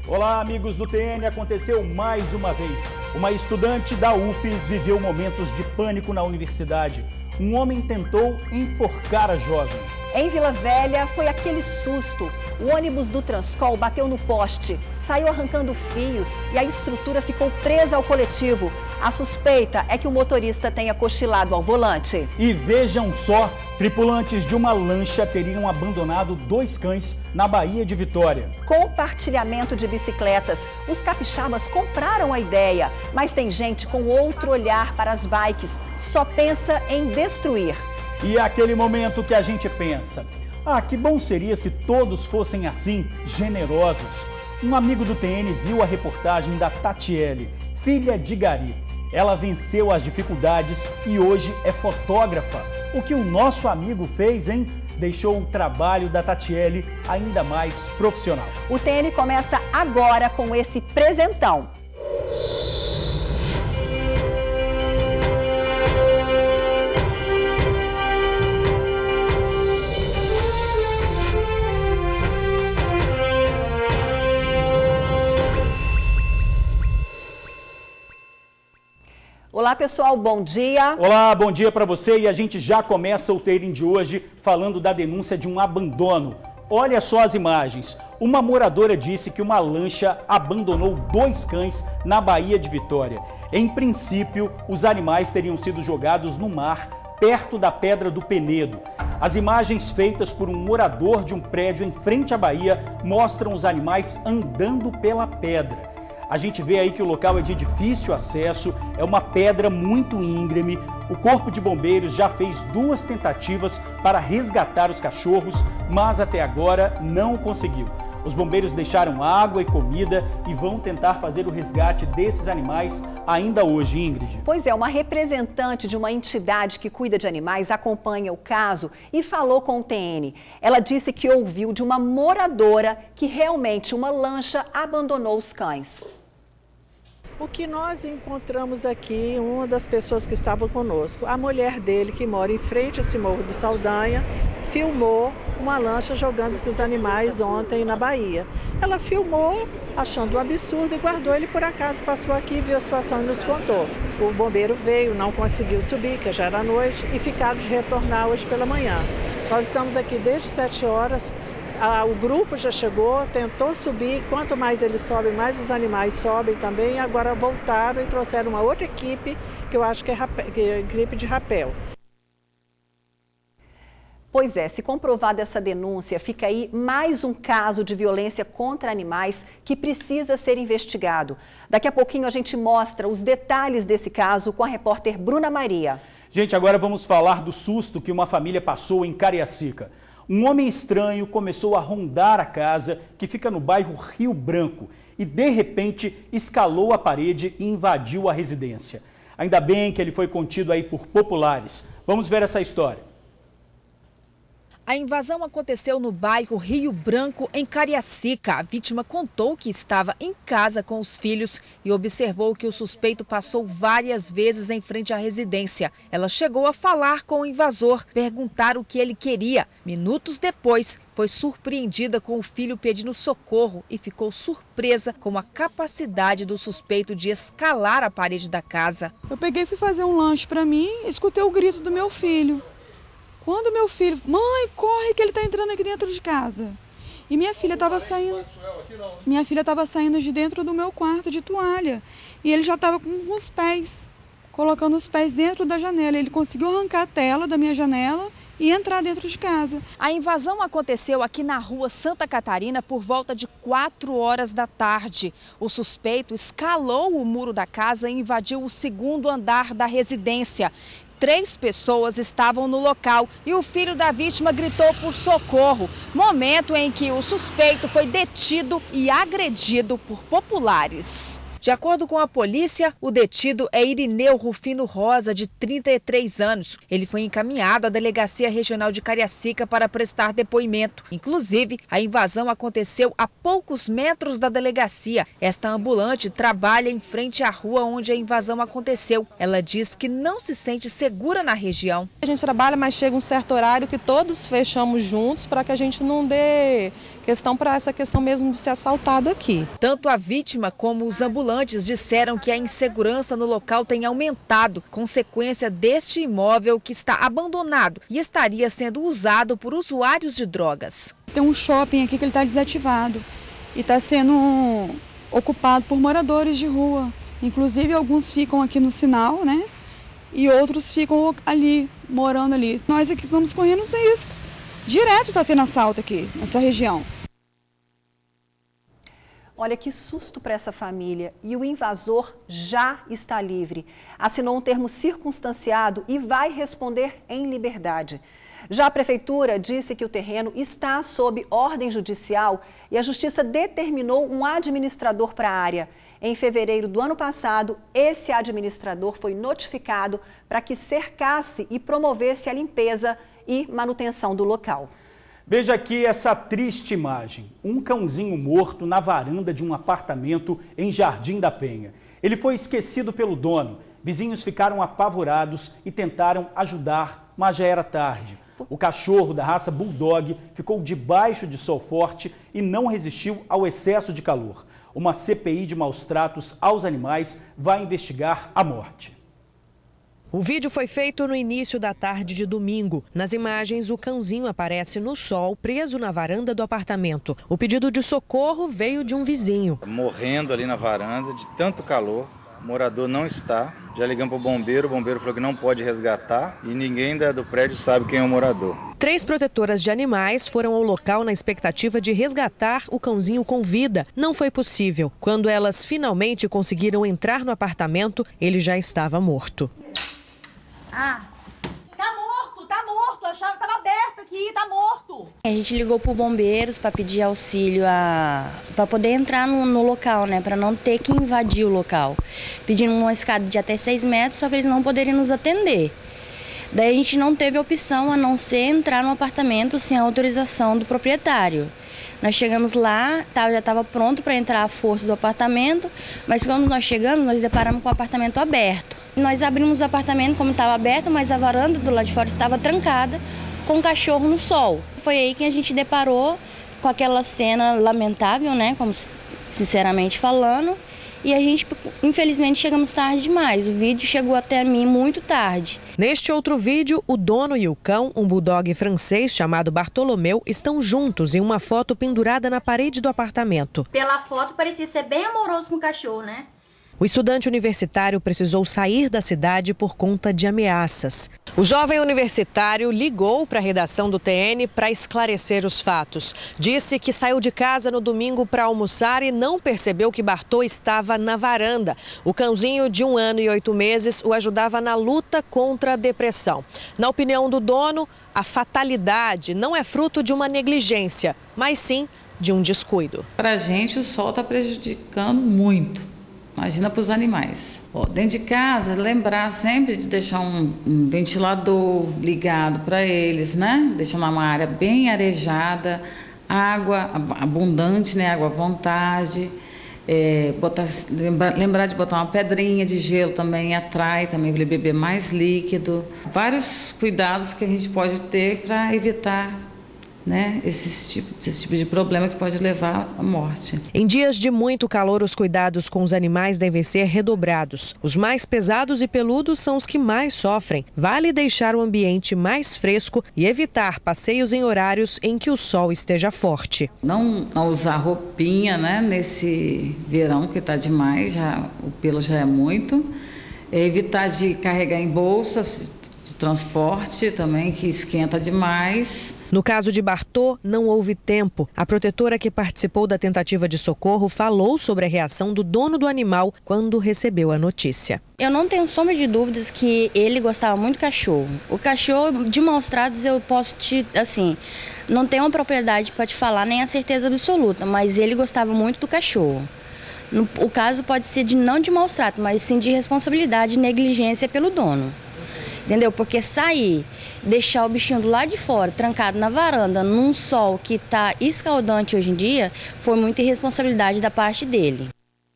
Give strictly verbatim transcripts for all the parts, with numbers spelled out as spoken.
Olá, amigos do T N. Aconteceu mais uma vez. Uma estudante da U F E S viveu momentos de pânico na universidade. Um homem tentou enforcar a jovem. Em Vila Velha, foi aquele susto. O ônibus do Transcol bateu no poste, saiu arrancando fios e a estrutura ficou presa ao coletivo. A suspeita é que o motorista tenha cochilado ao volante. E vejam só, tripulantes de uma lancha teriam abandonado dois cães na Baía de Vitória. Compartilhamento de bicicletas. Os capixabas compraram a ideia, mas tem gente com outro olhar para as bikes. Só pensa em destruir. E é aquele momento que a gente pensa, ah, que bom seria se todos fossem assim, generosos. Um amigo do T N viu a reportagem da Tatiele, filha de Gari. Ela venceu as dificuldades e hoje é fotógrafa. O que o nosso amigo fez, hein? Deixou o trabalho da Tatiele ainda mais profissional. O T N começa agora com esse presentão. Olá pessoal, bom dia. Olá, bom dia para você e a gente já começa o T N de hoje falando da denúncia de um abandono. Olha só as imagens. Uma moradora disse que uma lancha abandonou dois cães na Baía de Vitória. Em princípio, os animais teriam sido jogados no mar, perto da Pedra do Penedo. As imagens feitas por um morador de um prédio em frente à Baía mostram os animais andando pela pedra. A gente vê aí que o local é de difícil acesso, é uma pedra muito íngreme. O Corpo de Bombeiros já fez duas tentativas para resgatar os cachorros, mas até agora não conseguiu. Os bombeiros deixaram água e comida e vão tentar fazer o resgate desses animais ainda hoje, Ingrid. Pois é, uma representante de uma entidade que cuida de animais acompanha o caso e falou com o T N. Ela disse que ouviu de uma moradora que realmente uma lancha abandonou os cães. O que nós encontramos aqui, uma das pessoas que estava conosco, a mulher dele, que mora em frente a esse Morro do Saldanha, filmou uma lancha jogando esses animais ontem na Bahia. Ela filmou, achando um absurdo, e guardou. Ele, por acaso, passou aqui, viu a situação e nos contou. O bombeiro veio, não conseguiu subir, que já era noite, e ficaram de retornar hoje pela manhã. Nós estamos aqui desde sete horas. Ah, o grupo já chegou, tentou subir, quanto mais eles sobem, mais os animais sobem também. Agora voltaram e trouxeram uma outra equipe, que eu acho que é, rapé, que é equipe de rapel. Pois é, se comprovada essa denúncia, fica aí mais um caso de violência contra animais que precisa ser investigado. Daqui a pouquinho a gente mostra os detalhes desse caso com a repórter Bruna Maria. Gente, agora vamos falar do susto que uma família passou em Cariacica. Um homem estranho começou a rondar a casa, que fica no bairro Rio Branco, e de repente escalou a parede e invadiu a residência. Ainda bem que ele foi contido aí por populares. Vamos ver essa história. A invasão aconteceu no bairro Rio Branco, em Cariacica. A vítima contou que estava em casa com os filhos e observou que o suspeito passou várias vezes em frente à residência. Ela chegou a falar com o invasor, perguntar o que ele queria. Minutos depois, foi surpreendida com o filho pedindo socorro e ficou surpresa com a capacidade do suspeito de escalar a parede da casa. Eu peguei e fui fazer um lanche para mim e escutei o grito do meu filho. Quando meu filho, mãe, corre que ele está entrando aqui dentro de casa. E minha filha estava saindo, minha filha estava saindo de dentro do meu quarto de toalha. E ele já estava com os pés, colocando os pés dentro da janela. Ele conseguiu arrancar a tela da minha janela e entrar dentro de casa. A invasão aconteceu aqui na rua Santa Catarina por volta de quatro horas da tarde. O suspeito escalou o muro da casa e invadiu o segundo andar da residência. Três pessoas estavam no local e o filho da vítima gritou por socorro. Momento em que o suspeito foi detido e agredido por populares. De acordo com a polícia, o detido é Irineu Rufino Rosa, de trinta e três anos. Ele foi encaminhado à Delegacia Regional de Cariacica para prestar depoimento. Inclusive, a invasão aconteceu a poucos metros da delegacia. Esta ambulante trabalha em frente à rua onde a invasão aconteceu. Ela diz que não se sente segura na região. A gente trabalha, mas chega um certo horário que todos fechamos juntos para que a gente não dê questão para essa questão mesmo de ser assaltado aqui. Tanto a vítima como os ambulantes disseram que a insegurança no local tem aumentado, consequência deste imóvel que está abandonado e estaria sendo usado por usuários de drogas. Tem um shopping aqui que ele está desativado e está sendo ocupado por moradores de rua. Inclusive alguns ficam aqui no sinal, né? E outros ficam ali, morando ali. Nós aqui estamos correndo risco. Direto está tendo assalto aqui, nessa região. Olha que susto para essa família. E o invasor já está livre. Assinou um termo circunstanciado e vai responder em liberdade. Já a prefeitura disse que o terreno está sob ordem judicial e a justiça determinou um administrador para a área. Em fevereiro do ano passado, esse administrador foi notificado para que cercasse e promovesse a limpeza e manutenção do local. Veja aqui essa triste imagem. Um cãozinho morto na varanda de um apartamento em Jardim da Penha. Ele foi esquecido pelo dono. Vizinhos ficaram apavorados e tentaram ajudar, mas já era tarde. O cachorro da raça Bulldog ficou debaixo de sol forte e não resistiu ao excesso de calor. Uma C P I de maus tratos aos animais vai investigar a morte. O vídeo foi feito no início da tarde de domingo. Nas imagens, o cãozinho aparece no sol, preso na varanda do apartamento. O pedido de socorro veio de um vizinho. Morrendo ali na varanda, de tanto calor, o morador não está. Já ligamos para o bombeiro, o bombeiro falou que não pode resgatar e ninguém do prédio sabe quem é o morador. Três protetoras de animais foram ao local na expectativa de resgatar o cãozinho com vida. Não foi possível. Quando elas finalmente conseguiram entrar no apartamento, ele já estava morto. Ah, tá morto, tá morto, a chave tava aberta aqui, tá morto. A gente ligou pro bombeiros para pedir auxílio a para poder entrar no, no local, né, para não ter que invadir o local. Pedimos uma escada de até seis metros, só que eles não poderiam nos atender. Daí a gente não teve opção a não ser entrar no apartamento sem a autorização do proprietário. Nós chegamos lá, tá, já estava pronto para entrar a força do apartamento, mas quando nós chegamos, nós deparamos com o apartamento aberto. Nós abrimos o apartamento como estava aberto, mas a varanda do lado de fora estava trancada, com o cachorro no sol. Foi aí que a gente deparou com aquela cena lamentável, né, como sinceramente falando, e a gente, infelizmente, chegamos tarde demais. O vídeo chegou até mim muito tarde. Neste outro vídeo, o dono e o cão, um bulldog francês chamado Bartolomeu, estão juntos em uma foto pendurada na parede do apartamento. Pela foto parecia ser bem amoroso com o cachorro, né? O estudante universitário precisou sair da cidade por conta de ameaças. O jovem universitário ligou para a redação do T N para esclarecer os fatos. Disse que saiu de casa no domingo para almoçar e não percebeu que Bartô estava na varanda. O cãozinho de um ano e oito meses o ajudava na luta contra a depressão. Na opinião do dono, a fatalidade não é fruto de uma negligência, mas sim de um descuido. Para a gente, o sol está prejudicando muito. Imagina para os animais. Ó, dentro de casa, lembrar sempre de deixar um, um ventilador ligado para eles, né? Deixar uma área bem arejada, água abundante, né? Água à vontade. É, botar, lembrar, lembrar de botar uma pedrinha de gelo também, atrai também para ele beber mais líquido. Vários cuidados que a gente pode ter para evitar, né, esse tipo, esse tipo de problema que pode levar à morte. Em dias de muito calor, os cuidados com os animais devem ser redobrados. Os mais pesados e peludos são os que mais sofrem. Vale deixar o ambiente mais fresco e evitar passeios em horários em que o sol esteja forte. Não, não usar roupinha, né, nesse verão que está demais, já, o pelo já é muito. É evitar de carregar em bolsas de transporte também, que esquenta demais. No caso de Bartô, não houve tempo. A protetora que participou da tentativa de socorro falou sobre a reação do dono do animal quando recebeu a notícia. Eu não tenho sombra de dúvidas que ele gostava muito do cachorro. O cachorro, de maus tratos, eu posso te, assim, não tenho uma propriedade para te falar nem a certeza absoluta, mas ele gostava muito do cachorro. O caso pode ser de não de maus tratos, mas sim de responsabilidade e negligência pelo dono. Entendeu? Porque sair, deixar o bichinho do lado de fora, trancado na varanda, num sol que está escaldante hoje em dia, foi muita irresponsabilidade da parte dele.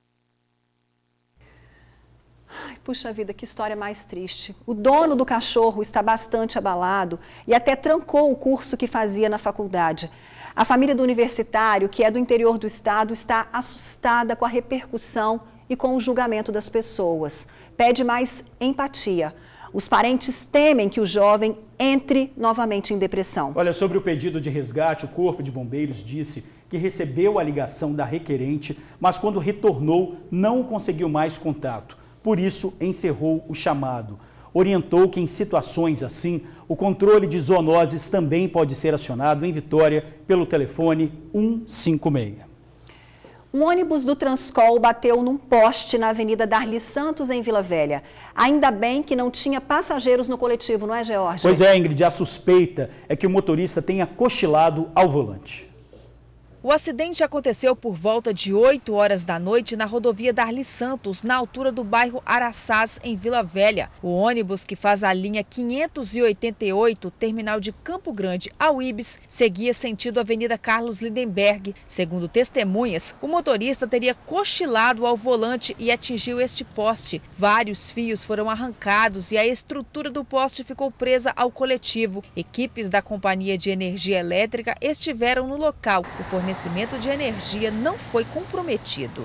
Ai, puxa vida, que história mais triste. O dono do cachorro está bastante abalado e até trancou o curso que fazia na faculdade. A família do universitário, que é do interior do estado, está assustada com a repercussão e com o julgamento das pessoas. Pede mais empatia. Os parentes temem que o jovem entre novamente em depressão. Olha, sobre o pedido de resgate, o Corpo de Bombeiros disse que recebeu a ligação da requerente, mas quando retornou não conseguiu mais contato. Por isso, encerrou o chamado. Orientou que em situações assim, o controle de zoonoses também pode ser acionado em Vitória pelo telefone um cinco seis. Um ônibus do Transcol bateu num poste na Avenida Darli Santos, em Vila Velha. Ainda bem que não tinha passageiros no coletivo, não é, Georgia? Pois é, Ingrid, a suspeita é que o motorista tenha cochilado ao volante. O acidente aconteceu por volta de oito horas da noite na rodovia Darli Santos, na altura do bairro Araçás, em Vila Velha. O ônibus que faz a linha quinhentos e oitenta e oito, terminal de Campo Grande ao Ibis, seguia sentido Avenida Carlos Lindenberg. Segundo testemunhas, o motorista teria cochilado ao volante e atingiu este poste. Vários fios foram arrancados e a estrutura do poste ficou presa ao coletivo. Equipes da Companhia de Energia Elétrica estiveram no local. O fornecimento O fornecimento de energia não foi comprometido.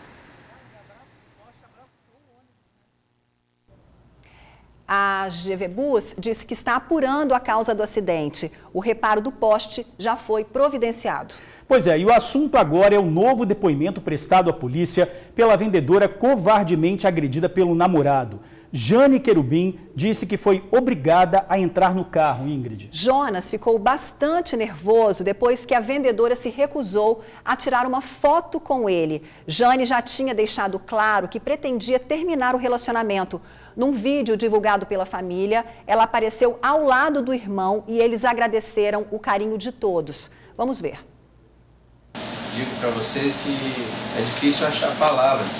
A G V Bus disse que está apurando a causa do acidente. O reparo do poste já foi providenciado. Pois é, e o assunto agora é o novo depoimento prestado à polícia pela vendedora covardemente agredida pelo namorado. Jane Querubim disse que foi obrigada a entrar no carro, Ingrid. Jonas ficou bastante nervoso depois que a vendedora se recusou a tirar uma foto com ele. Jane já tinha deixado claro que pretendia terminar o relacionamento. Num vídeo divulgado pela família, ela apareceu ao lado do irmão e eles agradeceram o carinho de todos. Vamos ver. Digo para vocês que é difícil achar palavras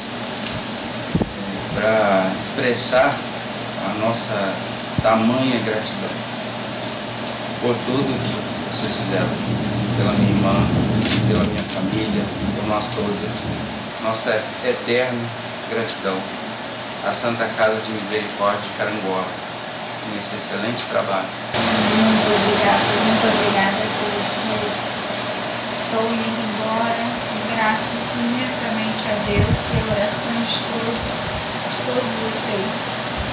para expressar a nossa tamanha gratidão por tudo que vocês fizeram, pela minha irmã, pela minha família, por nós todos aqui. Nossa eterna gratidão à Santa Casa de Misericórdia de Carangola, nesse excelente trabalho. Muito obrigada, muito obrigada por isso mesmo. Estou indo embora, graças imensamente a Deus e orações de todos. Todos vocês.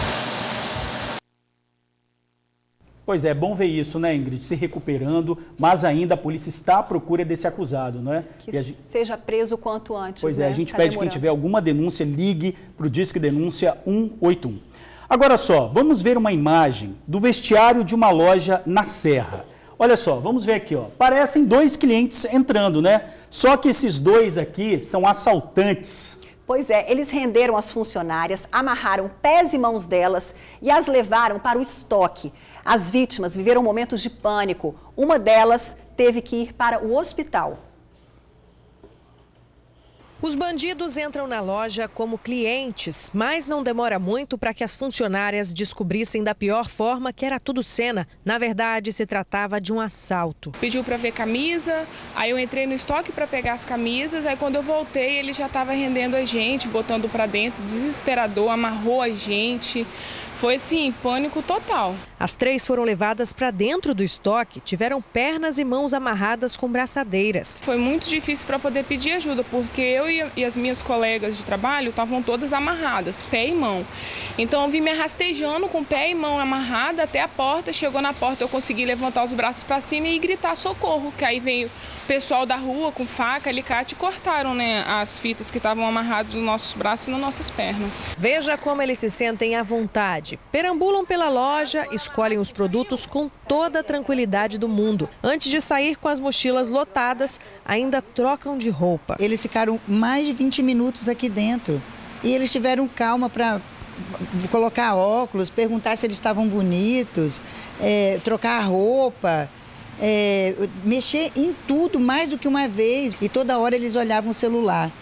Pois é, bom ver isso, né, Ingrid? Se recuperando, mas ainda a polícia está à procura desse acusado, não é? Que gente... seja preso o quanto antes, Pois né? é, a gente tá pede demorando. quem tiver alguma denúncia, ligue para o Disque Denúncia um oito um. Agora só, vamos ver uma imagem do vestiário de uma loja na Serra. Olha só, vamos ver aqui, ó. Parecem dois clientes entrando, né? Só que esses dois aqui são assaltantes. Pois é, eles renderam as funcionárias, amarraram pés e mãos delas e as levaram para o estoque. As vítimas viveram momentos de pânico. Uma delas teve que ir para o hospital. Os bandidos entram na loja como clientes, mas não demora muito para que as funcionárias descobrissem da pior forma que era tudo cena. Na verdade, se tratava de um assalto. Pediu para ver camisa, aí eu entrei no estoque para pegar as camisas, aí quando eu voltei ele já estava rendendo a gente, botando para dentro, desesperador, amarrou a gente. Foi assim, pânico total. As três foram levadas para dentro do estoque, tiveram pernas e mãos amarradas com braçadeiras. Foi muito difícil para poder pedir ajuda, porque eu e as minhas colegas de trabalho estavam todas amarradas, pé e mão. Então eu vim me arrastejando com pé e mão amarrada até a porta, chegou na porta, eu consegui levantar os braços para cima e gritar socorro, que aí veio o pessoal da rua com faca, alicate e cortaram, né, as fitas que estavam amarradas nos nossos braços e nas nossas pernas. Veja como eles se sentem à vontade. Perambulam pela loja, escolhem os produtos com toda a tranquilidade do mundo. Antes de sair com as mochilas lotadas, ainda trocam de roupa. Eles ficaram mais de vinte minutos aqui dentro e eles tiveram calma para colocar óculos, perguntar se eles estavam bonitos, é, trocar a roupa, é, mexer em tudo mais do que uma vez. E toda hora eles olhavam o celular.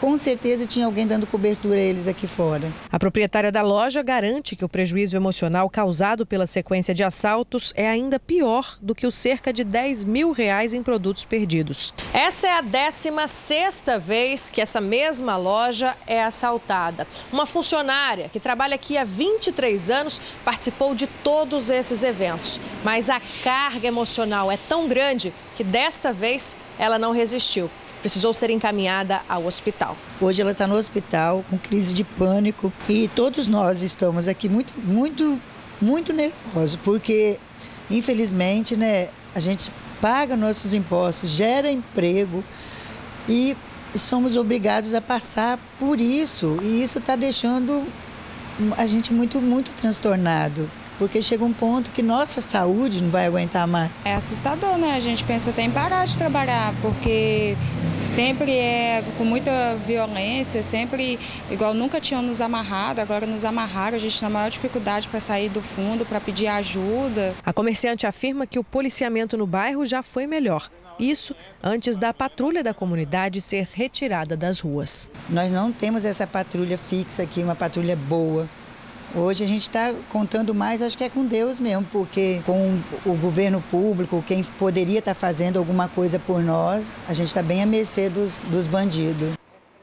com certeza tinha alguém dando cobertura a eles aqui fora. A proprietária da loja garante que o prejuízo emocional causado pela sequência de assaltos é ainda pior do que os cerca de dez mil reais em produtos perdidos. Essa é a décima sexta vez que essa mesma loja é assaltada. Uma funcionária que trabalha aqui há vinte e três anos participou de todos esses eventos. Mas a carga emocional é tão grande que desta vez ela não resistiu. Precisou ser encaminhada ao hospital. Hoje ela está no hospital com crise de pânico e todos nós estamos aqui muito, muito, muito nervosos, porque infelizmente, né, a gente paga nossos impostos, gera emprego e somos obrigados a passar por isso. E isso está deixando a gente muito, muito transtornado. Porque chega um ponto que nossa saúde não vai aguentar mais. É assustador, né? A gente pensa até em parar de trabalhar, porque sempre é com muita violência, sempre igual nunca tinham nos amarrado, agora nos amarraram, a gente na maior dificuldade para sair do fundo, para pedir ajuda. A comerciante afirma que o policiamento no bairro já foi melhor. Isso antes da patrulha da comunidade ser retirada das ruas. Nós não temos essa patrulha fixa aqui, uma patrulha boa. Hoje a gente está contando mais, acho que é com Deus mesmo, porque com o governo público, quem poderia estar fazendo alguma coisa por nós, a gente está bem à mercê dos, dos bandidos.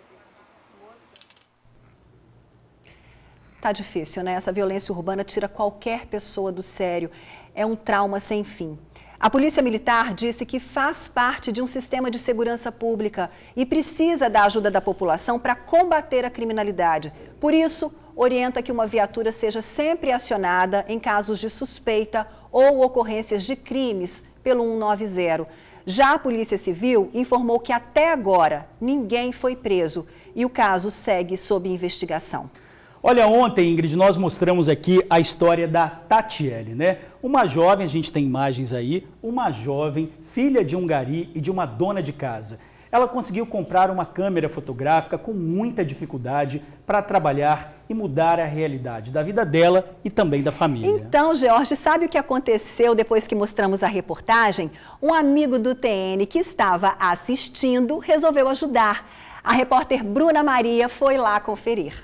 Tá difícil, né? Essa violência urbana tira qualquer pessoa do sério. É um trauma sem fim. A Polícia Militar disse que faz parte de um sistema de segurança pública e precisa da ajuda da população para combater a criminalidade. Por isso, orienta que uma viatura seja sempre acionada em casos de suspeita ou ocorrências de crimes pelo cento e noventa. Já a Polícia Civil informou que até agora ninguém foi preso e o caso segue sob investigação. Olha, ontem, Ingrid, nós mostramos aqui a história da Tatiele, né? Uma jovem, a gente tem imagens aí, uma jovem, filha de um gari e de uma dona de casa. Ela conseguiu comprar uma câmera fotográfica com muita dificuldade para trabalhar e mudar a realidade da vida dela e também da família. Então, George, sabe o que aconteceu depois que mostramos a reportagem? Um amigo do T N que estava assistindo resolveu ajudar. A repórter Bruna Maria foi lá conferir.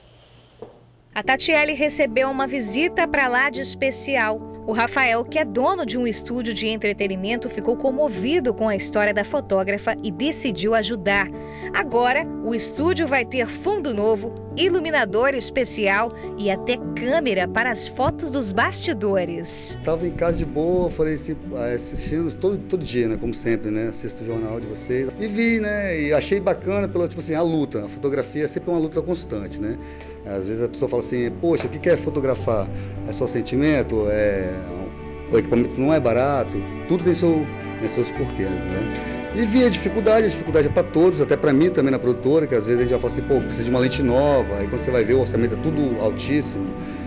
A Tatiele recebeu uma visita para lá de especial. O Rafael, que é dono de um estúdio de entretenimento, ficou comovido com a história da fotógrafa e decidiu ajudar. Agora, o estúdio vai ter fundo novo, iluminador especial e até câmera para as fotos dos bastidores. Estava em casa de boa, falei assim, assistindo todo, todo dia, né, como sempre, né, assisto o jornal de vocês. E vi, né, e achei bacana, pelo, tipo assim, a luta. A fotografia é sempre uma luta constante, né. Às vezes a pessoa fala assim, poxa, o que é fotografar? É só sentimento? É... O equipamento não é barato? Tudo tem, seu, tem seus porquês, né? E vi a dificuldade, a dificuldade é para todos, até para mim também na produtora, que às vezes a gente já fala assim, pô, precisa de uma lente nova, aí quando você vai ver o orçamento é tudo altíssimo.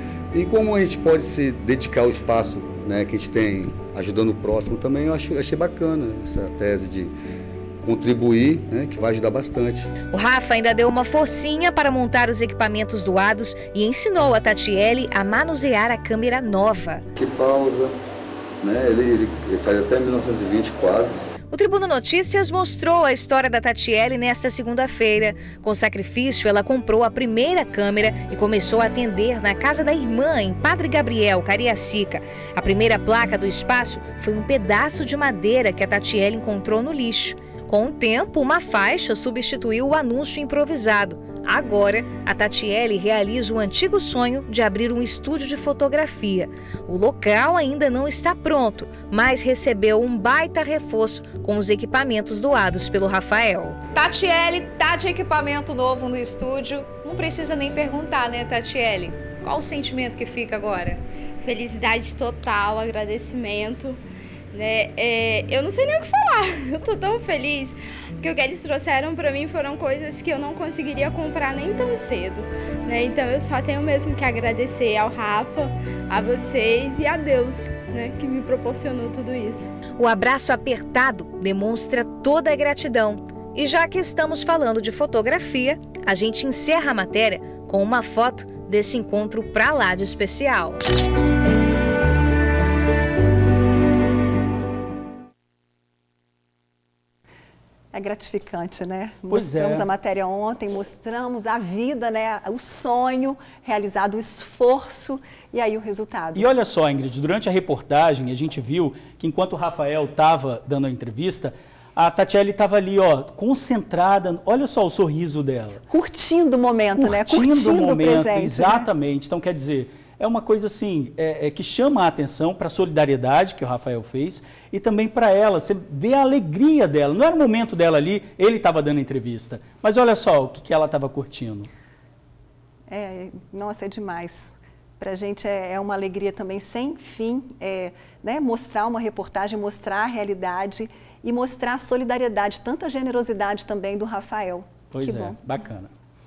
E como a gente pode se dedicar ao espaço, né, que a gente tem ajudando o próximo também, eu achei, achei bacana essa tese de contribuir, né, que vai ajudar bastante. O Rafa ainda deu uma forcinha para montar os equipamentos doados e ensinou a Tatiele a manusear a câmera nova. Que pausa, né, ele, ele, ele faz até mil novecentos e vinte quadros. O Tribuna Notícias mostrou a história da Tatiele nesta segunda-feira. Com sacrifício, ela comprou a primeira câmera e começou a atender na casa da irmã, em Padre Gabriel, Cariacica. A primeira placa do espaço foi um pedaço de madeira que a Tatiele encontrou no lixo. Com o tempo, uma faixa substituiu o anúncio improvisado. Agora, a Tatiele realiza o antigo sonho de abrir um estúdio de fotografia. O local ainda não está pronto, mas recebeu um baita reforço com os equipamentos doados pelo Rafael. Tatiele, tá de equipamento novo no estúdio. Não precisa nem perguntar, né, Tatiele? Qual o sentimento que fica agora? Felicidade total, agradecimento. Né? É, eu não sei nem o que falar, eu tô tão feliz, porque o que eles trouxeram para mim foram coisas que eu não conseguiria comprar nem tão cedo, né? Então eu só tenho mesmo que agradecer ao Rafa, a vocês e a Deus, né, que me proporcionou tudo isso. O abraço apertado demonstra toda a gratidão. E já que estamos falando de fotografia, a gente encerra a matéria com uma foto desse encontro pra lá de especial. É gratificante, né? Pois mostramos é. a matéria ontem, mostramos a vida, né? O sonho realizado, o esforço e aí o resultado. E olha só, Ingrid, durante a reportagem a gente viu que enquanto o Rafael estava dando a entrevista, a Tatiele estava ali, ó, concentrada, olha só o sorriso dela. Curtindo o momento, Curtindo né? Curtindo o momento, o presente. exatamente. Né? Então, quer dizer, é uma coisa assim, é, é que chama a atenção para a solidariedade que o Rafael fez e também para ela, você vê a alegria dela. Não era o momento dela ali, ele estava dando entrevista, mas olha só o que, que ela estava curtindo. É, nossa, é demais. Para a gente é, é uma alegria também sem fim, é, né? Mostrar uma reportagem, mostrar a realidade e mostrar a solidariedade, tanta generosidade também do Rafael. Pois que é, bom. bacana.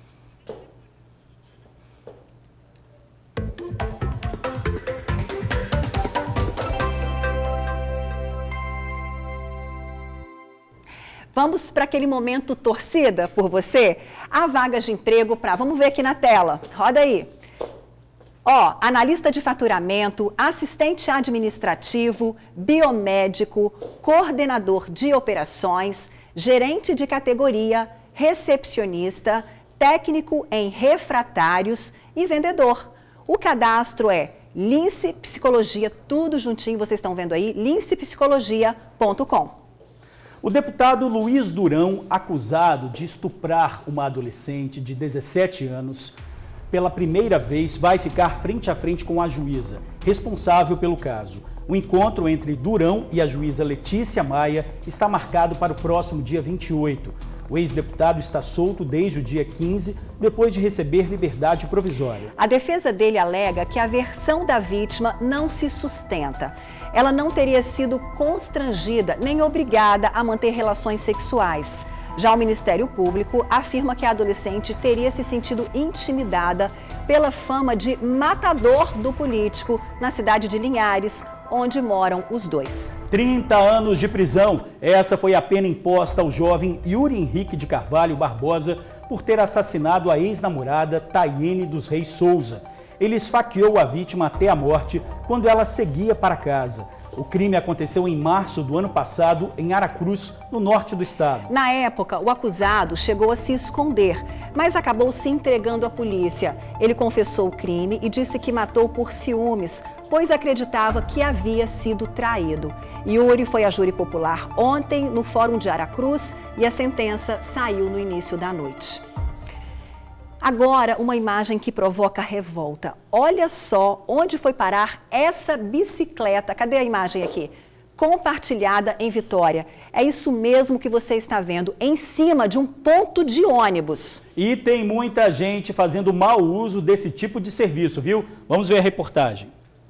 Vamos para aquele momento torcida por você? Há vagas de emprego para, vamos ver aqui na tela, roda aí. Ó, analista de faturamento, assistente administrativo, biomédico, coordenador de operações, gerente de categoria, recepcionista, técnico em refratários e vendedor. O cadastro é Lince Psicologia, tudo juntinho, vocês estão vendo aí, lince psicologia ponto com. O deputado Luiz Durão, acusado de estuprar uma adolescente de dezessete anos, pela primeira vez vai ficar frente a frente com a juíza, responsável pelo caso. O encontro entre Durão e a juíza Letícia Maia está marcado para o próximo dia vinte e oito. O ex-deputado está solto desde o dia quinze, depois de receber liberdade provisória. A defesa dele alega que a versão da vítima não se sustenta. Ela não teria sido constrangida nem obrigada a manter relações sexuais. Já o Ministério Público afirma que a adolescente teria se sentido intimidada pela fama de matador do político na cidade de Linhares, onde moram os dois. trinta anos de prisão. Essa foi a pena imposta ao jovem Yuri Henrique de Carvalho Barbosa por ter assassinado a ex-namorada Taiane dos Reis Souza. Ele esfaqueou a vítima até a morte quando ela seguia para casa. O crime aconteceu em março do ano passado em Aracruz, no norte do estado. Na época, o acusado chegou a se esconder, mas acabou se entregando à polícia. Ele confessou o crime e disse que matou por ciúmes, pois acreditava que havia sido traído. Yuri foi a júri popular ontem no Fórum de Aracruz e a sentença saiu no início da noite. Agora, uma imagem que provoca revolta. Olha só onde foi parar essa bicicleta. Cadê a imagem aqui? Compartilhada em Vitória. É isso mesmo que você está vendo, em cima de um ponto de ônibus. E tem muita gente fazendo mau uso desse tipo de serviço, viu? Vamos ver a reportagem.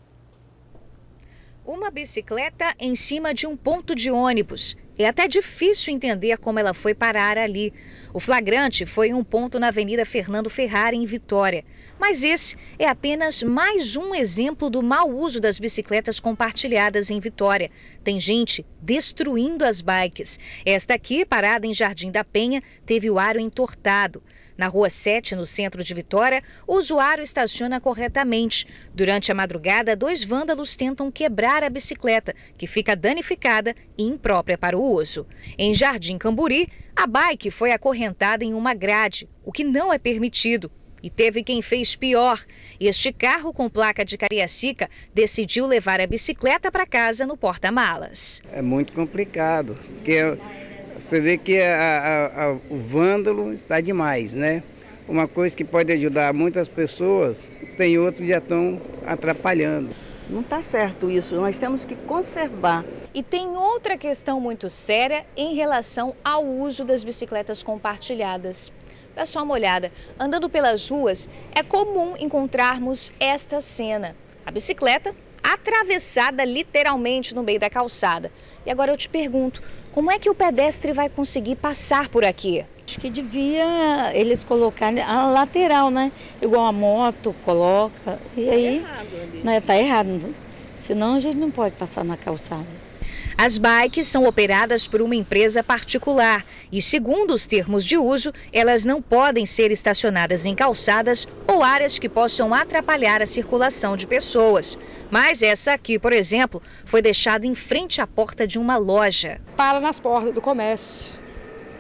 Uma bicicleta em cima de um ponto de ônibus. É até difícil entender como ela foi parar ali. O flagrante foi em um ponto na Avenida Fernando Ferrari, em Vitória. Mas esse é apenas mais um exemplo do mau uso das bicicletas compartilhadas em Vitória. Tem gente destruindo as bikes. Esta aqui, parada em Jardim da Penha, teve o aro entortado. Na Rua sete, no centro de Vitória, o usuário estaciona corretamente. Durante a madrugada, dois vândalos tentam quebrar a bicicleta, que fica danificada e imprópria para o uso. Em Jardim Camburi, a bike foi acorrentada em uma grade, o que não é permitido. E teve quem fez pior. Este carro com placa de Cariacica decidiu levar a bicicleta para casa no porta-malas. É muito complicado, porque você vê que a, a, a, o vândalo está demais, né? Uma coisa que pode ajudar muitas pessoas, tem outros que já estão atrapalhando. Não está certo isso, nós temos que conservar. E tem outra questão muito séria em relação ao uso das bicicletas compartilhadas. Dá só uma olhada, andando pelas ruas, é comum encontrarmos esta cena. A bicicleta atravessada literalmente no meio da calçada. E agora eu te pergunto, como é que o pedestre vai conseguir passar por aqui? Acho que devia eles colocarem a lateral, né? Igual a moto coloca. E aí, tá errado, né? Tá errado. Senão a gente não pode passar na calçada. As bikes são operadas por uma empresa particular e, segundo os termos de uso, elas não podem ser estacionadas em calçadas ou áreas que possam atrapalhar a circulação de pessoas. Mas essa aqui, por exemplo, foi deixada em frente à porta de uma loja. Para nas portas do comércio.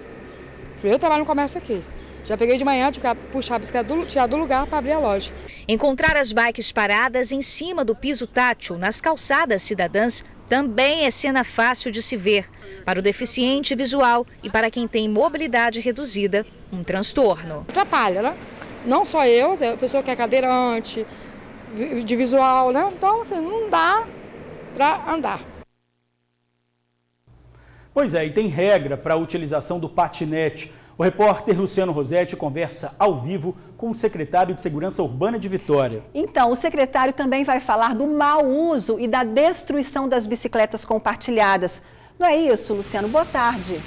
Eu trabalho no comércio aqui. Já peguei de manhã, de puxar a bicicleta, do, tirar do lugar para abrir a loja. Encontrar as bikes paradas em cima do piso tátil, nas calçadas cidadãs, também é cena fácil de se ver. Para o deficiente visual e para quem tem mobilidade reduzida, um transtorno. Atrapalha, né? Não só eu, a pessoa que é cadeirante, de visual, né? Então, assim, não dá para andar. Pois é, e tem regra para a utilização do patinete. O repórter Luciano Rosetti conversa ao vivo com o secretário de Segurança Urbana de Vitória. Então, o secretário também vai falar do mau uso e da destruição das bicicletas compartilhadas. Não é isso, Luciano? Boa tarde.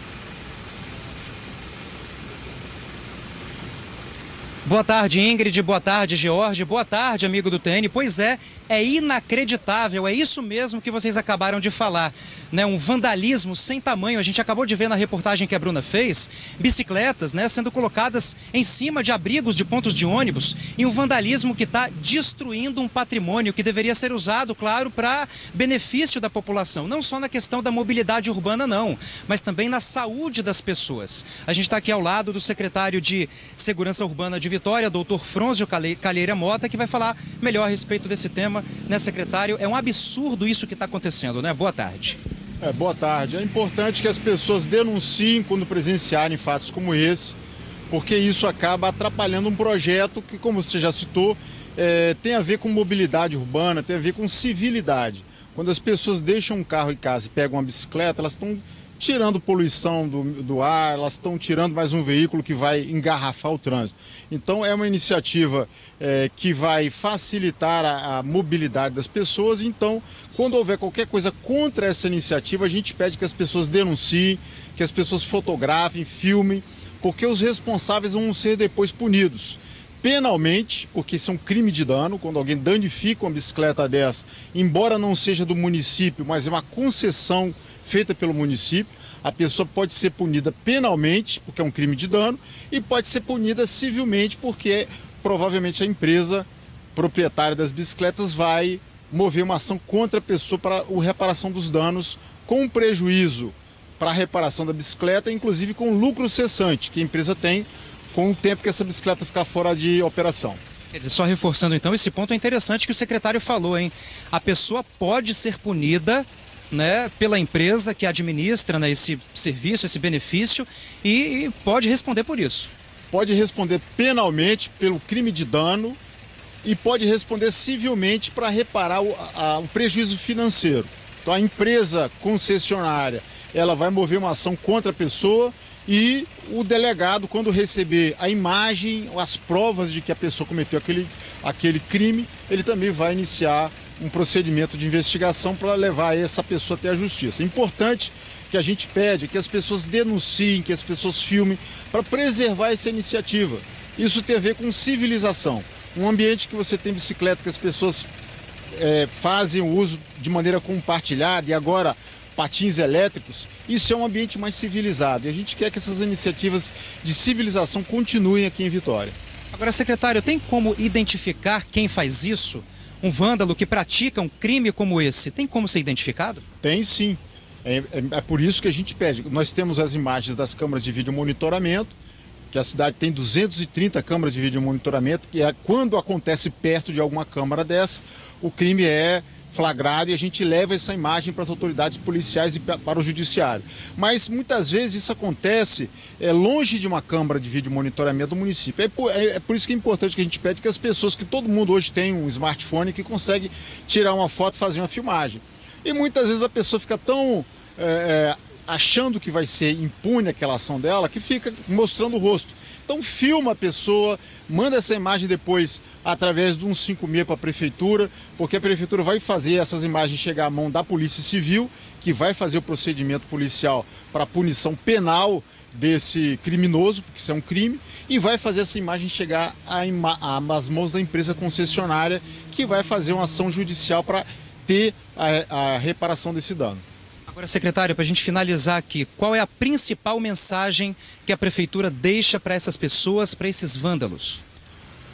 Boa tarde, Ingrid. Boa tarde, George. Boa tarde, amigo do T N. Pois é, é inacreditável. É isso mesmo que vocês acabaram de falar, né? Um vandalismo sem tamanho. A gente acabou de ver na reportagem que a Bruna fez, bicicletas, né, sendo colocadas em cima de abrigos de pontos de ônibus, e um vandalismo que está destruindo um patrimônio que deveria ser usado, claro, para benefício da população. Não só na questão da mobilidade urbana, não, mas também na saúde das pessoas. A gente está aqui ao lado do secretário de Segurança Urbana de Vitória, doutor Frônzio Calheira Mota, que vai falar melhor a respeito desse tema, né, secretário? É um absurdo isso que está acontecendo, né? Boa tarde. É, boa tarde. É importante que as pessoas denunciem quando presenciarem fatos como esse, porque isso acaba atrapalhando um projeto que, como você já citou, é, tem a ver com mobilidade urbana, tem a ver com civilidade. Quando as pessoas deixam um carro em casa e pegam uma bicicleta, elas estão tirando poluição do, do ar, elas estão tirando mais um veículo que vai engarrafar o trânsito. Então é uma iniciativa é, que vai facilitar a, a mobilidade das pessoas. Então, quando houver qualquer coisa contra essa iniciativa, a gente pede que as pessoas denunciem, que as pessoas fotografem, filmem, porque os responsáveis vão ser depois punidos penalmente, porque isso é um crime de dano. Quando alguém danifica uma bicicleta dessa, embora não seja do município, mas é uma concessão feita pelo município, a pessoa pode ser punida penalmente, porque é um crime de dano, e pode ser punida civilmente, porque provavelmente a empresa proprietária das bicicletas vai mover uma ação contra a pessoa para a reparação dos danos, com prejuízo para a reparação da bicicleta, inclusive com lucro cessante que a empresa tem com o tempo que essa bicicleta ficar fora de operação. Quer dizer, só reforçando então, esse ponto é interessante que o secretário falou, hein? A pessoa pode ser punida, né, pela empresa que administra, né, esse serviço, esse benefício, e, e pode responder por isso. Pode responder penalmente pelo crime de dano e pode responder civilmente para reparar o, a, o prejuízo financeiro. Então a empresa concessionária, ela vai mover uma ação contra a pessoa, e o delegado, quando receber a imagem, as provas de que a pessoa cometeu aquele, aquele crime, ele também vai iniciar um procedimento de investigação para levar essa pessoa até a justiça. É importante que a gente pede que as pessoas denunciem, que as pessoas filmem, para preservar essa iniciativa. Isso tem a ver com civilização. Um ambiente que você tem bicicleta, que as pessoas é, fazem o uso de maneira compartilhada, e agora patins elétricos, isso é um ambiente mais civilizado. E a gente quer que essas iniciativas de civilização continuem aqui em Vitória. Agora, secretário, tem como identificar quem faz isso? Um vândalo que pratica um crime como esse, tem como ser identificado? Tem sim. É, é, é por isso que a gente pede. Nós temos as imagens das câmaras de vídeo monitoramento, que a cidade tem duzentas e trinta câmaras de vídeo monitoramento, que é quando acontece perto de alguma câmara dessa, o crime é flagrado e a gente leva essa imagem para as autoridades policiais e para o judiciário. Mas muitas vezes isso acontece é, longe de uma câmara de vídeo monitoramento do município. É por, é, é por isso que é importante que a gente pede que as pessoas, que todo mundo hoje tem um smartphone que consegue tirar uma foto e fazer uma filmagem. E muitas vezes a pessoa fica tão é, achando que vai ser impune aquela ação dela, que fica mostrando o rosto. Então filma a pessoa, manda essa imagem depois através de um cinco seis para a prefeitura, porque a prefeitura vai fazer essas imagens chegar à mão da Polícia Civil, que vai fazer o procedimento policial para a punição penal desse criminoso, porque isso é um crime, e vai fazer essa imagem chegar às mãos da empresa concessionária, que vai fazer uma ação judicial para ter a, a reparação desse dano. Agora, secretário, para a gente finalizar aqui, qual é a principal mensagem que a prefeitura deixa para essas pessoas, para esses vândalos?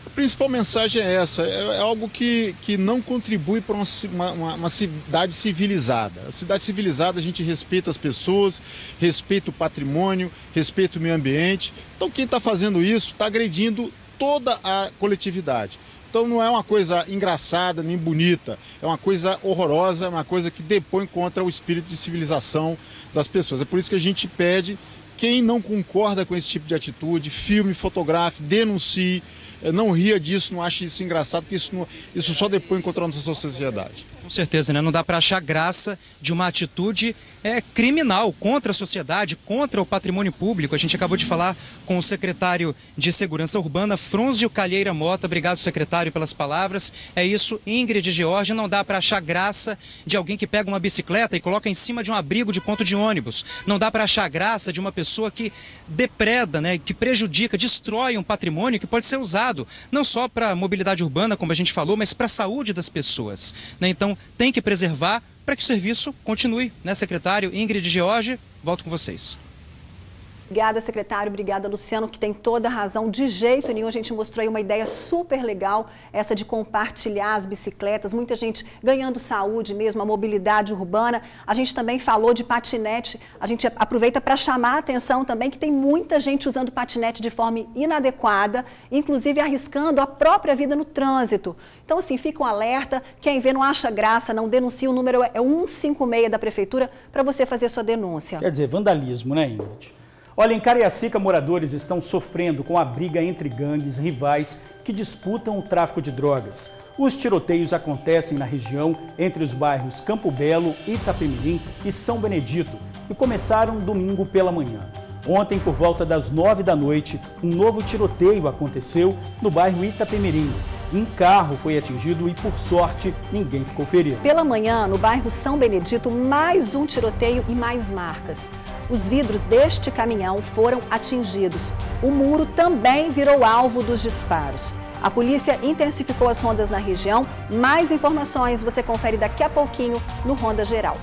A principal mensagem é essa, é, é algo que, que não contribui para uma, uma, uma cidade civilizada. A cidade civilizada, a gente respeita as pessoas, respeita o patrimônio, respeita o meio ambiente. Então quem está fazendo isso está agredindo toda a coletividade. Então não é uma coisa engraçada nem bonita, é uma coisa horrorosa, é uma coisa que depõe contra o espírito de civilização das pessoas. É por isso que a gente pede, quem não concorda com esse tipo de atitude, filme, fotografe, denuncie, não ria disso, não ache isso engraçado, porque isso, não, isso só depõe contra a nossa sociedade. Com certeza, né? Não dá para achar graça de uma atitude é, criminal contra a sociedade, contra o patrimônio público. A gente acabou de falar com o secretário de Segurança Urbana, Frunzio Calheira Mota. Obrigado, secretário, pelas palavras. É isso, Ingrid e George, não dá para achar graça de alguém que pega uma bicicleta e coloca em cima de um abrigo de ponto de ônibus. Não dá para achar graça de uma pessoa que depreda, né, que prejudica, destrói um patrimônio que pode ser usado não só para mobilidade urbana, como a gente falou, mas para a saúde das pessoas, né? Então, tem que preservar para que o serviço continue, né, secretário? Ingrid e George, volto com vocês. Obrigada, secretário. Obrigada, Luciano, que tem toda a razão. De jeito nenhum, a gente mostrou aí uma ideia super legal, essa de compartilhar as bicicletas, muita gente ganhando saúde mesmo, a mobilidade urbana. A gente também falou de patinete, a gente aproveita para chamar a atenção também que tem muita gente usando patinete de forma inadequada, inclusive arriscando a própria vida no trânsito. Então, assim, fica um alerta, quem vê não acha graça, não denuncia, o número é cento e cinquenta e seis da Prefeitura para você fazer sua denúncia. Quer dizer, vandalismo, né, Ingrid? Olha, em Cariacica, moradores estão sofrendo com a briga entre gangues rivais que disputam o tráfico de drogas. Os tiroteios acontecem na região entre os bairros Campo Belo, Itapemirim e São Benedito e começaram domingo pela manhã. Ontem, por volta das nove da noite, um novo tiroteio aconteceu no bairro Itapemirim. Um carro foi atingido e, por sorte, ninguém ficou ferido. Pela manhã, no bairro São Benedito, mais um tiroteio e mais marcas. Os vidros deste caminhão foram atingidos. O muro também virou alvo dos disparos. A polícia intensificou as rondas na região. Mais informações você confere daqui a pouquinho no Ronda Geral.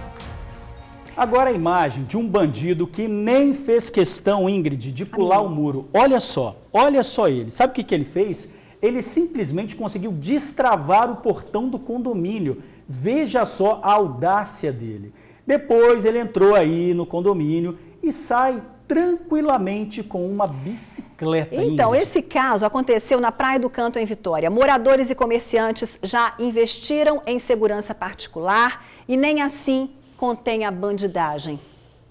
Agora a imagem de um bandido que nem fez questão, Ingrid, de pular o muro. Olha só, olha só ele. Sabe o que, que ele fez? Ele simplesmente conseguiu destravar o portão do condomínio. Veja só a audácia dele. Depois ele entrou aí no condomínio e sai tranquilamente com uma bicicleta. Então, Ingrid. Esse caso aconteceu na Praia do Canto, em Vitória. Moradores e comerciantes já investiram em segurança particular e nem assim contém a bandidagem.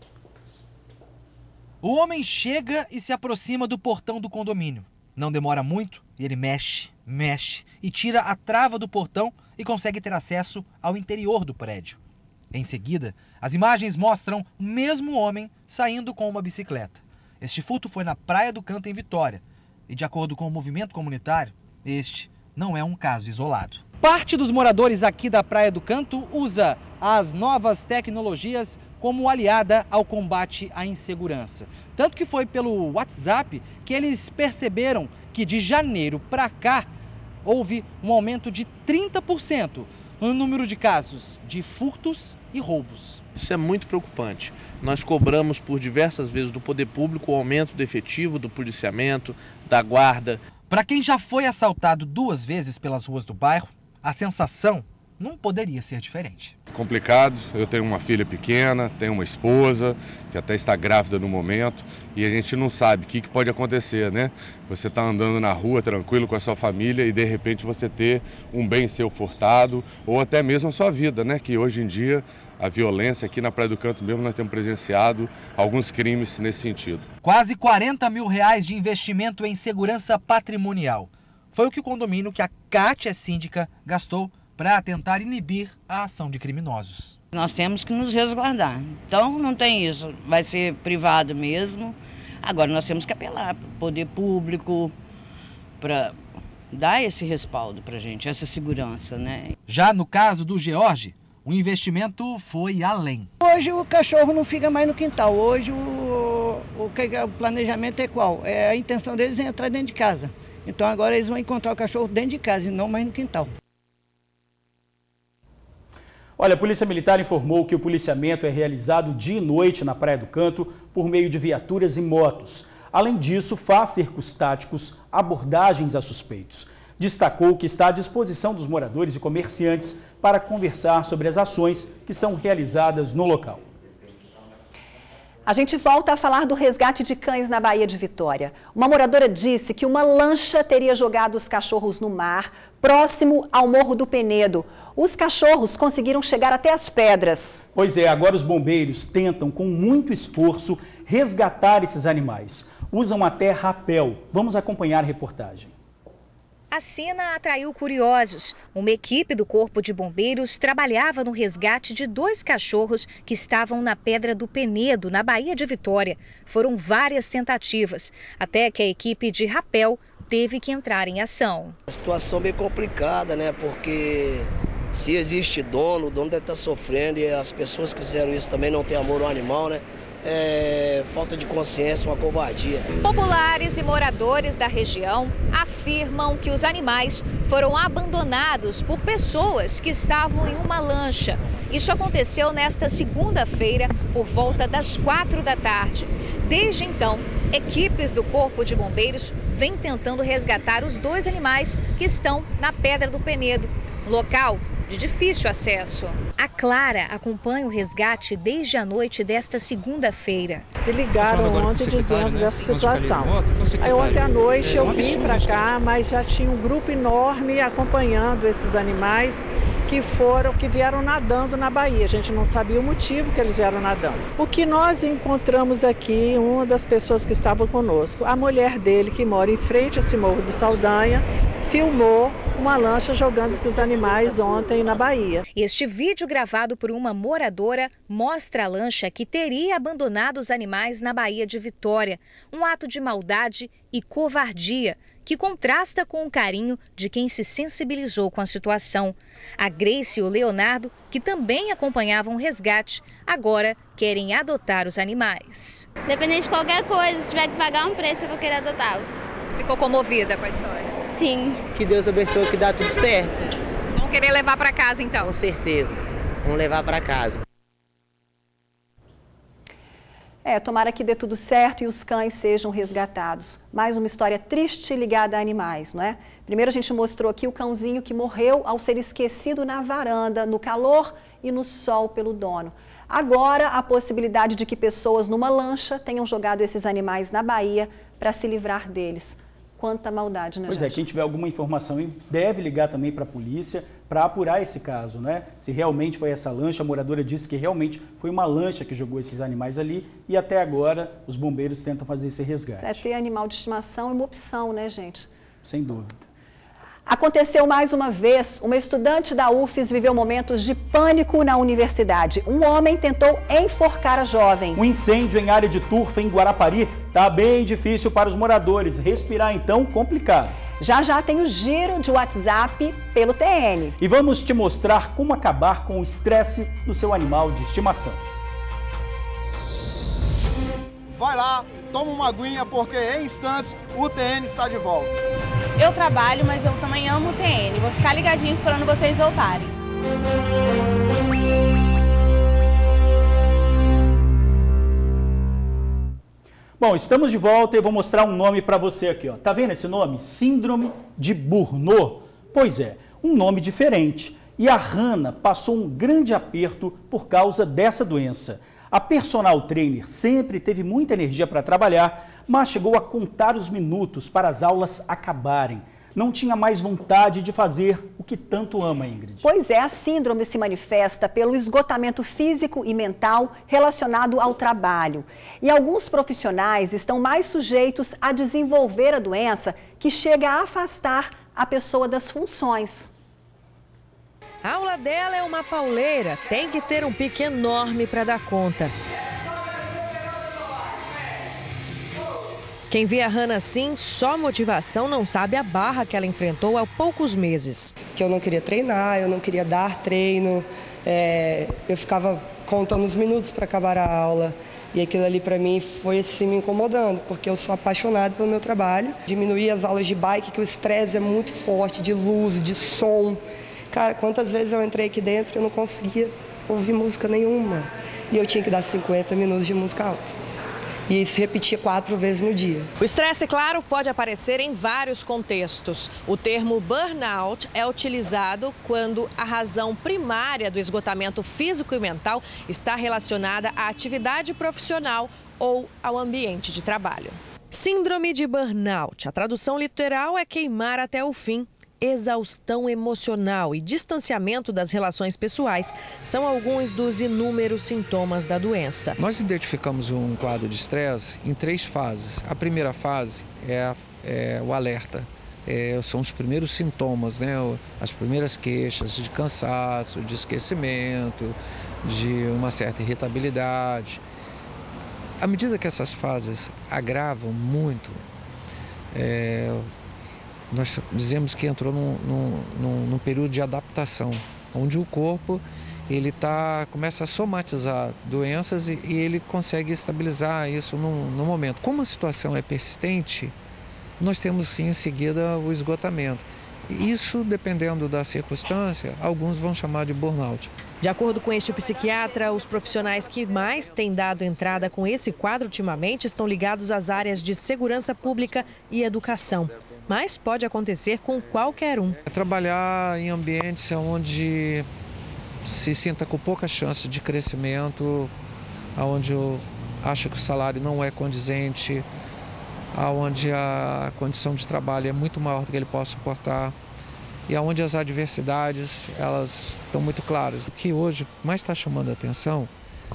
O homem chega e se aproxima do portão do condomínio. Não demora muito e ele mexe, mexe e tira a trava do portão e consegue ter acesso ao interior do prédio. Em seguida, as imagens mostram o mesmo homem saindo com uma bicicleta. Este furto foi na Praia do Canto, em Vitória. E de acordo com o movimento comunitário, este não é um caso isolado. Parte dos moradores aqui da Praia do Canto usa as novas tecnologias como aliada ao combate à insegurança. Tanto que foi pelo WhatsApp que eles perceberam que de janeiro para cá houve um aumento de trinta por cento no número de casos de furtos e roubos. Isso é muito preocupante. Nós cobramos por diversas vezes do poder público o aumento do efetivo, do policiamento, da guarda. Para quem já foi assaltado duas vezes pelas ruas do bairro, a sensação não poderia ser diferente. Complicado, eu tenho uma filha pequena, tenho uma esposa que até está grávida no momento e a gente não sabe o que, que pode acontecer, né? Você está andando na rua tranquilo com a sua família e de repente você ter um bem seu furtado ou até mesmo a sua vida, né? Que hoje em dia a violência aqui na Praia do Canto mesmo nós temos presenciado alguns crimes nesse sentido. Quase quarenta mil reais de investimento em segurança patrimonial. Foi o que o condomínio que a Cátia é síndica gastou para tentar inibir a ação de criminosos. Nós temos que nos resguardar. Então não tem isso, vai ser privado mesmo. Agora nós temos que apelar para o poder público para dar esse respaldo para a gente, essa segurança, né? Já no caso do George, o investimento foi além. Hoje o cachorro não fica mais no quintal. Hoje o, o, o planejamento é qual? É, a intenção deles é entrar dentro de casa. Então agora eles vão encontrar o cachorro dentro de casa e não mais no quintal. Olha, a Polícia Militar informou que o policiamento é realizado dia e noite na Praia do Canto por meio de viaturas e motos. Além disso, faz cercos táticos, abordagens a suspeitos. Destacou que está à disposição dos moradores e comerciantes para conversar sobre as ações que são realizadas no local. A gente volta a falar do resgate de cães na Baía de Vitória. Uma moradora disse que uma lancha teria jogado os cachorros no mar, próximo ao Morro do Penedo. Os cachorros conseguiram chegar até as pedras. Pois é, agora os bombeiros tentam, com muito esforço, resgatar esses animais. Usam até rapel. Vamos acompanhar a reportagem. A cena atraiu curiosos. Uma equipe do Corpo de Bombeiros trabalhava no resgate de dois cachorros que estavam na Pedra do Penedo, na Baía de Vitória. Foram várias tentativas, até que a equipe de rapel teve que entrar em ação. A situação bem complicada, né? Porque se existe dono, o dono deve estar sofrendo e as pessoas que fizeram isso também não têm amor ao animal, né? É falta de consciência, uma covardia. Populares e moradores da região afirmam que os animais foram abandonados por pessoas que estavam em uma lancha. Isso aconteceu nesta segunda-feira, por volta das quatro da tarde. Desde então, equipes do Corpo de Bombeiros vêm tentando resgatar os dois animais que estão na Pedra do Penedo, local de difícil acesso. A Clara acompanha o resgate desde a noite desta segunda-feira. Me ligaram ontem dizendo né? dessa situação. Aí ontem à noite é, eu vim para cá, mas já tinha um grupo enorme acompanhando esses animais que foram, que vieram nadando na Baía. A gente não sabia o motivo que eles vieram nadando. O que nós encontramos aqui, uma das pessoas que estavam conosco, a mulher dele, que mora em frente a esse Morro do Saldanha, filmou uma lancha jogando esses animais ontem na Bahia. Este vídeo gravado por uma moradora mostra a lancha que teria abandonado os animais na Baía de Vitória. Um ato de maldade e covardia que contrasta com o carinho de quem se sensibilizou com a situação. A Grace e o Leonardo, que também acompanhavam o resgate, agora querem adotar os animais. Independente de qualquer coisa, se tiver que pagar um preço, eu vou querer adotá-los. Ficou comovida com a história? Sim. Que Deus abençoe, que dá tudo certo. Vão querer levar para casa então? Com certeza, vamos levar para casa. É, tomara que dê tudo certo e os cães sejam resgatados. Mais uma história triste ligada a animais, não é? Primeiro a gente mostrou aqui o cãozinho que morreu ao ser esquecido na varanda, no calor e no sol pelo dono. Agora, a possibilidade de que pessoas numa lancha tenham jogado esses animais na Bahia para se livrar deles. Quanta maldade, né, Pois gente? é, quem tiver alguma informação deve ligar também para a polícia para apurar esse caso, né? Se realmente foi essa lancha, a moradora disse que realmente foi uma lancha que jogou esses animais ali e até agora os bombeiros tentam fazer esse resgate. É, ter animal de estimação é uma opção, né, gente? Sem dúvida. Aconteceu mais uma vez, uma estudante da U F E S viveu momentos de pânico na universidade. Um homem tentou enforcar a jovem. Um incêndio em área de turfa em Guarapari está bem difícil para os moradores. Respirar, então, complicado. Já já tem o giro de WhatsApp pelo T N. E vamos te mostrar como acabar com o estresse do seu animal de estimação. Vai lá, toma uma aguinha, porque em instantes o T N está de volta. Eu trabalho, mas eu também amo o T N. Vou ficar ligadinho esperando vocês voltarem. Bom, estamos de volta e eu vou mostrar um nome para você aqui, ó. Tá vendo esse nome? Síndrome de Burnout. Pois é, um nome diferente. E a Hannah passou um grande aperto por causa dessa doença. A personal trainer sempre teve muita energia para trabalhar, mas chegou a contar os minutos para as aulas acabarem. Não tinha mais vontade de fazer o que tanto ama, Ingrid. Pois é, a síndrome se manifesta pelo esgotamento físico e mental relacionado ao trabalho. E alguns profissionais estão mais sujeitos a desenvolver a doença, que chega a afastar a pessoa das funções. A aula dela é uma pauleira, tem que ter um pique enorme para dar conta. Quem vê a Hannah assim, só motivação, não sabe a barra que ela enfrentou há poucos meses. Que eu não queria treinar, eu não queria dar treino, é, eu ficava contando os minutos para acabar a aula. E aquilo ali para mim foi assim me incomodando, porque eu sou apaixonado pelo meu trabalho. Diminuir as aulas de bike, que o estresse é muito forte, de luz, de som. Cara, quantas vezes eu entrei aqui dentro e eu não conseguia ouvir música nenhuma. E eu tinha que dar cinquenta minutos de música alta. e isso repetia quatro vezes no dia. O estresse, claro, pode aparecer em vários contextos. O termo burnout é utilizado quando a razão primária do esgotamento físico e mental está relacionada à atividade profissional ou ao ambiente de trabalho. Síndrome de burnout. A tradução literal é queimar até o fim. Exaustão emocional e distanciamento das relações pessoais são alguns dos inúmeros sintomas da doença. Nós identificamos um quadro de estresse em três fases. A primeira fase é, é o alerta, é, são os primeiros sintomas, né? As primeiras queixas de cansaço, de esquecimento, de uma certa irritabilidade. À medida que essas fases agravam muito, é, nós dizemos que entrou num, num, num período de adaptação, onde o corpo ele tá, começa a somatizar doenças e, e ele consegue estabilizar isso no, no momento. Como a situação é persistente, nós temos sim, em seguida o esgotamento. Isso, dependendo da circunstância, alguns vão chamar de burnout. De acordo com este psiquiatra, os profissionais que mais têm dado entrada com esse quadro ultimamente estão ligados às áreas de segurança pública e educação. Mas pode acontecer com qualquer um. É trabalhar em ambientes onde se sinta com pouca chance de crescimento, onde acha que o salário não é condizente, onde a condição de trabalho é muito maior do que ele possa suportar e onde as adversidades elas estão muito claras. O que hoje mais está chamando a atenção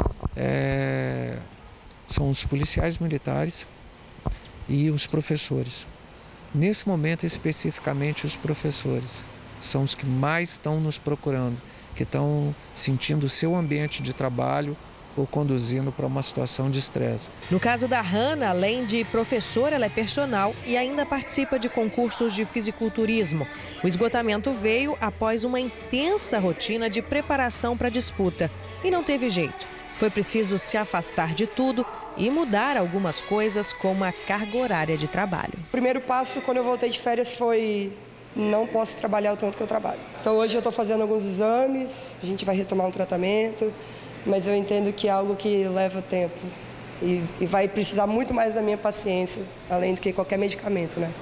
é... são os policiais militares e os professores. Nesse momento, especificamente, os professores são os que mais estão nos procurando, que estão sentindo o seu ambiente de trabalho ou conduzindo para uma situação de estresse. No caso da Hannah, além de professora, ela é personal e ainda participa de concursos de fisiculturismo. O esgotamento veio após uma intensa rotina de preparação para a disputa e não teve jeito. Foi preciso se afastar de tudo e mudar algumas coisas, como a carga horária de trabalho. O primeiro passo, quando eu voltei de férias, foi não posso trabalhar o tanto que eu trabalho. Então hoje eu estou fazendo alguns exames, a gente vai retomar um tratamento, mas eu entendo que é algo que leva tempo e, e vai precisar muito mais da minha paciência, além do que qualquer medicamento, né?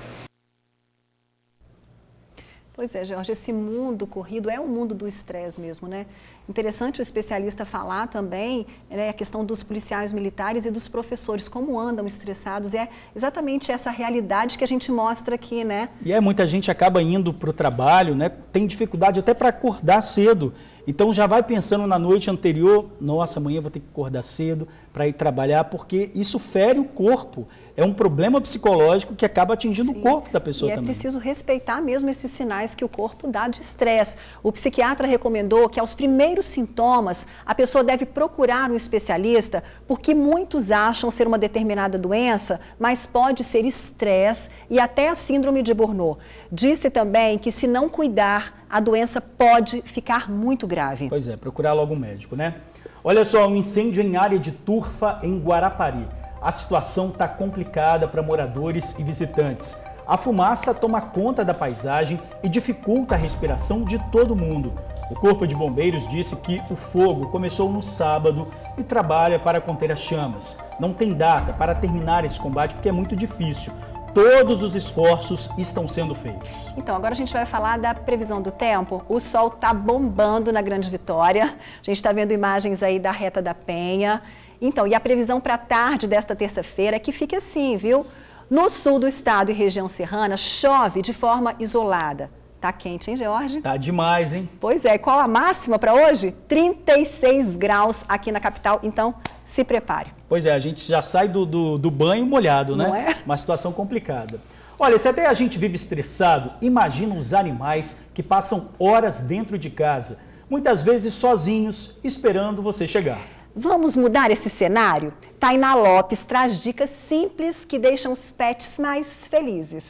Pois é, Jorge, esse mundo corrido é um mundo do estresse mesmo, né? Interessante o especialista falar também, né, a questão dos policiais militares e dos professores, como andam estressados, e é exatamente essa realidade que a gente mostra aqui, né? E é, muita gente acaba indo para o trabalho, né, tem dificuldade até para acordar cedo, então já vai pensando na noite anterior, nossa, amanhã eu vou ter que acordar cedo para ir trabalhar, porque isso fere o corpo. É um problema psicológico que acaba atingindo Sim. o corpo da pessoa e também. E é preciso respeitar mesmo esses sinais que o corpo dá de estresse. O psiquiatra recomendou que aos primeiros sintomas a pessoa deve procurar um especialista, porque muitos acham ser uma determinada doença, mas pode ser estresse e até a síndrome de Burnout. Disse também que se não cuidar, a doença pode ficar muito grave. Pois é, procurar logo um médico, né? Olha só, um incêndio em área de turfa em Guarapari. A situação está complicada para moradores e visitantes. A fumaça toma conta da paisagem e dificulta a respiração de todo mundo. O Corpo de Bombeiros disse que o fogo começou no sábado e trabalha para conter as chamas. Não tem data para terminar esse combate porque é muito difícil. Todos os esforços estão sendo feitos. Então, agora a gente vai falar da previsão do tempo. O sol está bombando na Grande Vitória. A gente está vendo imagens aí da Reta da Penha. Então, e a previsão para a tarde desta terça-feira é que fique assim, viu? No sul do estado e região serrana, chove de forma isolada. Tá quente, hein, George? Tá demais, hein? Pois é. Qual a máxima para hoje? trinta e seis graus aqui na capital. Então, se prepare. Pois é, a gente já sai do, do, do banho molhado, né? Não é? Uma situação complicada. Olha, se até a gente vive estressado, imagina os animais que passam horas dentro de casa, muitas vezes sozinhos, esperando você chegar. Vamos mudar esse cenário? Tainá Lopes traz dicas simples que deixam os pets mais felizes.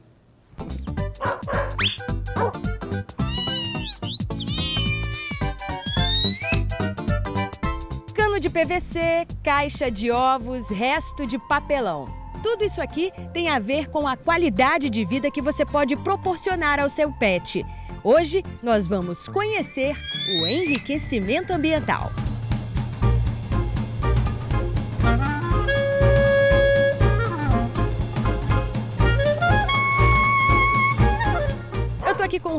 Cano de P V C, caixa de ovos, resto de papelão. Tudo isso aqui tem a ver com a qualidade de vida que você pode proporcionar ao seu pet. Hoje nós vamos conhecer o enriquecimento ambiental.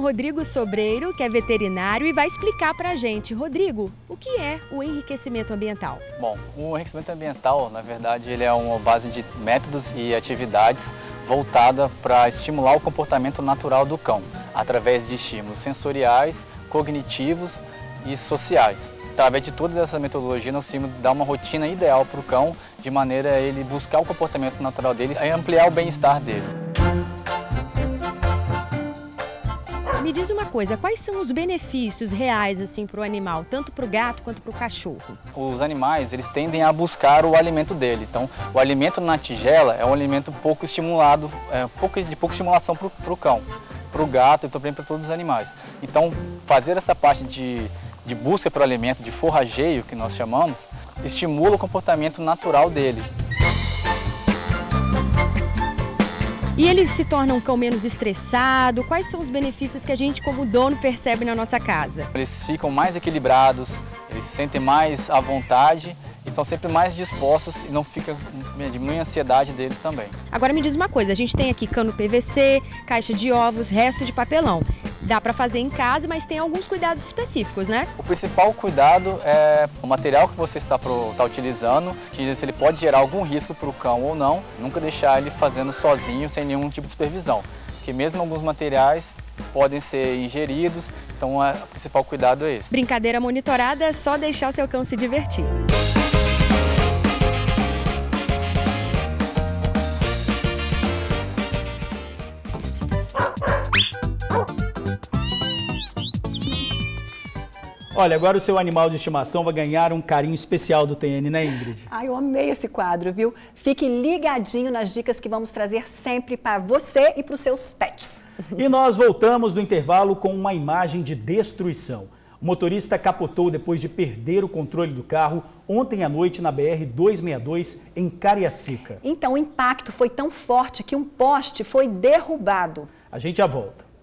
Rodrigo Sobreiro, que é veterinário e vai explicar pra gente. Rodrigo, o que é o enriquecimento ambiental? Bom, o enriquecimento ambiental, na verdade, ele é uma base de métodos e atividades voltada para estimular o comportamento natural do cão, através de estímulos sensoriais, cognitivos e sociais. Através de todas essas metodologias, nós conseguimos dar uma rotina ideal para o cão, de maneira a ele buscar o comportamento natural dele e ampliar o bem-estar dele. Me diz uma coisa, quais são os benefícios reais assim para o animal, tanto para o gato quanto para o cachorro? Os animais, eles tendem a buscar o alimento dele. Então, o alimento na tigela é um alimento pouco estimulado, é, pouco, de pouca estimulação para o cão, para o gato e também para todos os animais. Então, fazer essa parte de, de busca para o alimento, de forrageio, que nós chamamos, estimula o comportamento natural dele. E ele se torna um cão menos estressado? Quais são os benefícios que a gente, como dono, percebe na nossa casa? Eles ficam mais equilibrados, eles se sentem mais à vontade e estão sempre mais dispostos e não fica, diminui a ansiedade deles também. Agora me diz uma coisa, a gente tem aqui cano P V C, caixa de ovos, resto de papelão. Dá para fazer em casa, mas tem alguns cuidados específicos, né? O principal cuidado é o material que você está, pro, está utilizando, que se ele pode gerar algum risco para o cão ou não, nunca deixar ele fazendo sozinho, sem nenhum tipo de supervisão. Porque mesmo alguns materiais podem ser ingeridos, então é, o principal cuidado é esse. Brincadeira monitorada é só deixar o seu cão se divertir. Olha, agora o seu animal de estimação vai ganhar um carinho especial do T N, né, Ingrid? Ai, eu amei esse quadro, viu? Fique ligadinho nas dicas que vamos trazer sempre para você e para os seus pets. E nós voltamos do intervalo com uma imagem de destruição. O motorista capotou depois de perder o controle do carro ontem à noite na B R duzentos e sessenta e dois, em Cariacica. Então, o impacto foi tão forte que um poste foi derrubado. A gente já volta.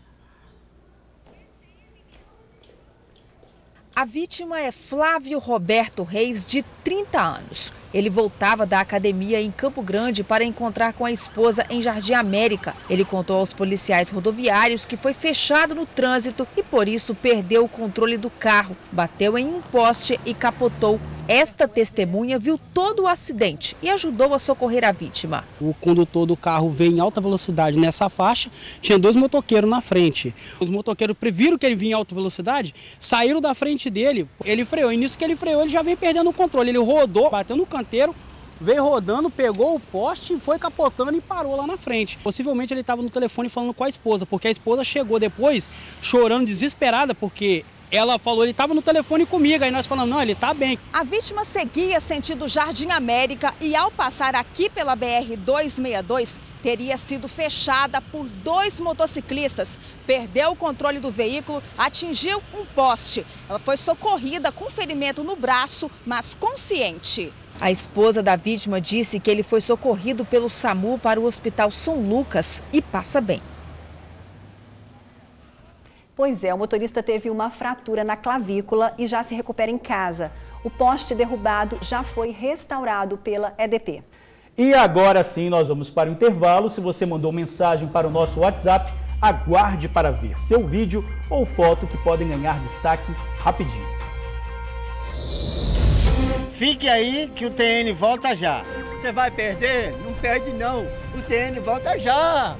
A vítima é Flávio Roberto Reis, de trinta anos. Ele voltava da academia em Campo Grande para encontrar com a esposa em Jardim América. Ele contou aos policiais rodoviários que foi fechado no trânsito e por isso perdeu o controle do carro, bateu em um poste e capotou. Esta testemunha viu todo o acidente e ajudou a socorrer a vítima. O condutor do carro veio em alta velocidade nessa faixa, tinha dois motoqueiros na frente. Os motoqueiros previram que ele vinha em alta velocidade, saíram da frente dele, ele freou. E nisso que ele freou, ele já veio perdendo o controle. Ele rodou, bateu no canteiro, veio rodando, pegou o poste, foi capotando e parou lá na frente. Possivelmente ele estava no telefone falando com a esposa, porque a esposa chegou depois chorando desesperada, porque ela falou, ele estava no telefone comigo, aí nós falamos, não, ele está bem. A vítima seguia sentido Jardim América e ao passar aqui pela B R duzentos e sessenta e dois, teria sido fechada por dois motociclistas. Perdeu o controle do veículo, atingiu um poste. Ela foi socorrida com ferimento no braço, mas consciente. A esposa da vítima disse que ele foi socorrido pelo SAMU para o Hospital São Lucas e passa bem. Pois é, o motorista teve uma fratura na clavícula e já se recupera em casa. O poste derrubado já foi restaurado pela E D P. E agora sim, nós vamos para o intervalo. Se você mandou mensagem para o nosso WhatsApp, aguarde para ver seu vídeo ou foto que podem ganhar destaque rapidinho. Fique aí que o T N volta já. Você vai perder? Não perde não. O T N volta já.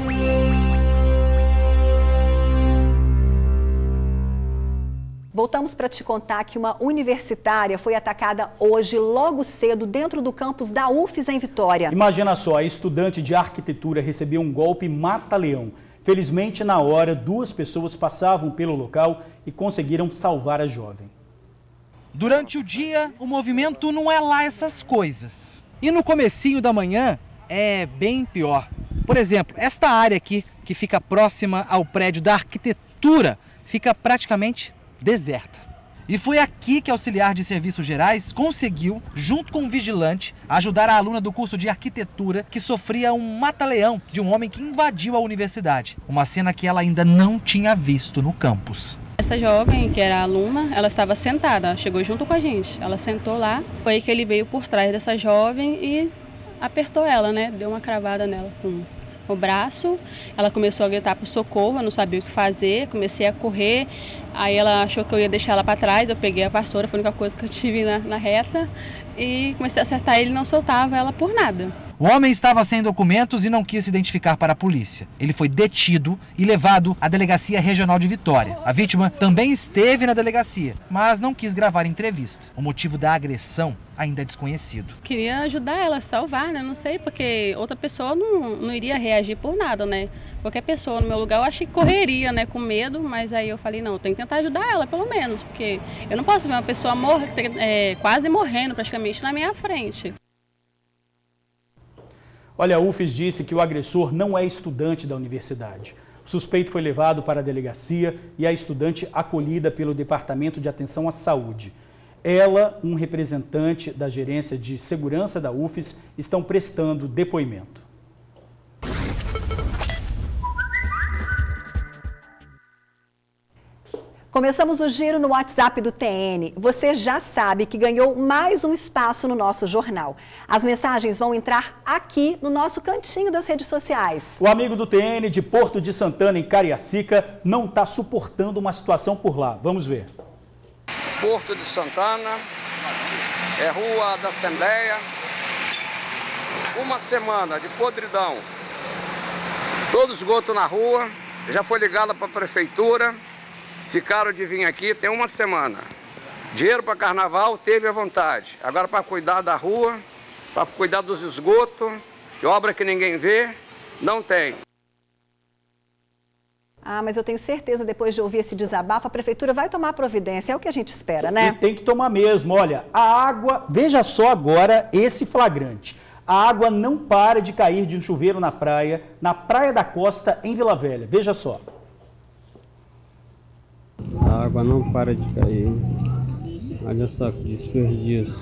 Voltamos para te contar que uma universitária foi atacada hoje, logo cedo, dentro do campus da U F S em Vitória. Imagina só, a estudante de arquitetura recebeu um golpe mata-leão. Felizmente, na hora, duas pessoas passavam pelo local e conseguiram salvar a jovem. Durante o dia, o movimento não é lá essas coisas. E no comecinho da manhã, é bem pior. Por exemplo, esta área aqui, que fica próxima ao prédio da arquitetura, fica praticamente deserta. E foi aqui que a auxiliar de serviços gerais conseguiu, junto com um vigilante, ajudar a aluna do curso de arquitetura que sofria um mata-leão de um homem que invadiu a universidade. Uma cena que ela ainda não tinha visto no campus. Essa jovem, que era aluna, ela estava sentada, ela chegou junto com a gente. Ela sentou lá, foi aí que ele veio por trás dessa jovem e apertou ela, né? Deu uma cravada nela com o braço. Ela começou a gritar por socorro, eu não sabia o que fazer, comecei a correr. Aí ela achou que eu ia deixar ela para trás, eu peguei a vassoura, foi a única coisa que eu tive na, na reta. E comecei a acertar ele e não soltava ela por nada. O homem estava sem documentos e não quis se identificar para a polícia. Ele foi detido e levado à Delegacia Regional de Vitória. A vítima também esteve na delegacia, mas não quis gravar entrevista. O motivo da agressão ainda é desconhecido. Queria ajudar ela a salvar, né? Não sei, porque outra pessoa não, não iria reagir por nada, né? Qualquer pessoa no meu lugar eu achei que correria, né? Com medo, mas aí eu falei, não, eu tenho que tentar ajudar ela, pelo menos, porque eu não posso ver uma pessoa morrer, é, quase morrendo praticamente na minha frente. Olha, a U F E S disse que o agressor não é estudante da universidade. O suspeito foi levado para a delegacia e a estudante acolhida pelo Departamento de Atenção à Saúde. Ela, um representante da Gerência de Segurança da U F E S, estão prestando depoimento. Começamos o giro no WhatsApp do T N. Você já sabe que ganhou mais um espaço no nosso jornal. As mensagens vão entrar aqui no nosso cantinho das redes sociais. O amigo do T N de Porto de Santana, em Cariacica, não está suportando uma situação por lá. Vamos ver. Porto de Santana, é Rua da Assembleia. Uma semana de podridão. Todo esgoto na rua, já foi ligado para a prefeitura. Ficaram de vir aqui tem uma semana. Dinheiro para carnaval teve à vontade. Agora para cuidar da rua, para cuidar dos esgotos, de obra que ninguém vê, não tem. Ah, mas eu tenho certeza, depois de ouvir esse desabafo, a prefeitura vai tomar providência. É o que a gente espera, né? E tem que tomar mesmo. Olha, a água... Veja só agora esse flagrante. A água não para de cair de um chuveiro na praia, na Praia da Costa, em Vila Velha. Veja só. A água não para de cair. Olha só que desperdício.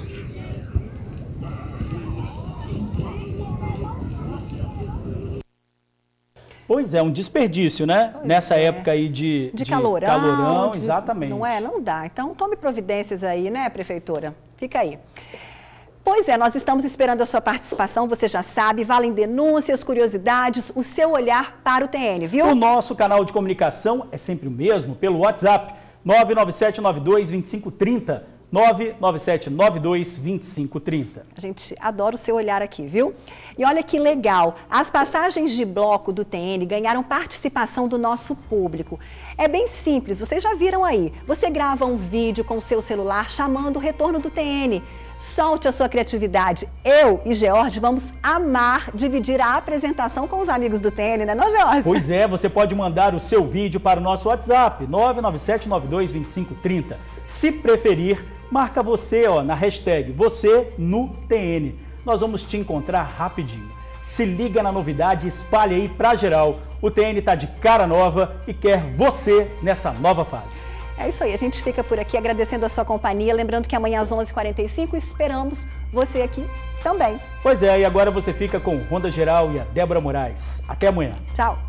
Pois é, um desperdício, né? Pois Nessa é. época aí de, De, de calorão. calorão, de- exatamente. Não é? Não dá. Então tome providências aí, né, prefeitura? Fica aí. Pois é, nós estamos esperando a sua participação, você já sabe, valem denúncias, curiosidades, o seu olhar para o T N, viu? O nosso canal de comunicação é sempre o mesmo, pelo WhatsApp, nove nove sete nove dois dois cinco três zero, nove nove sete nove dois dois cinco três zero. A gente adora o seu olhar aqui, viu? E olha que legal, as passagens de bloco do T N ganharam participação do nosso público. É bem simples, vocês já viram aí. Você grava um vídeo com o seu celular chamando o retorno do T N. Solte a sua criatividade. Eu e George vamos amar dividir a apresentação com os amigos do T N, né, não, George? Pois é, você pode mandar o seu vídeo para o nosso WhatsApp, nove nove sete nove dois dois cinco três zero. Se preferir, marca você ó, na hashtag você no T N. Nós vamos te encontrar rapidinho. Se liga na novidade e espalhe aí pra geral. O T N tá de cara nova e quer você nessa nova fase. É isso aí, a gente fica por aqui agradecendo a sua companhia. Lembrando que amanhã às onze e quarenta e cinco esperamos você aqui também. Pois é, e agora você fica com Ronda Geral e a Débora Moraes. Até amanhã. Tchau.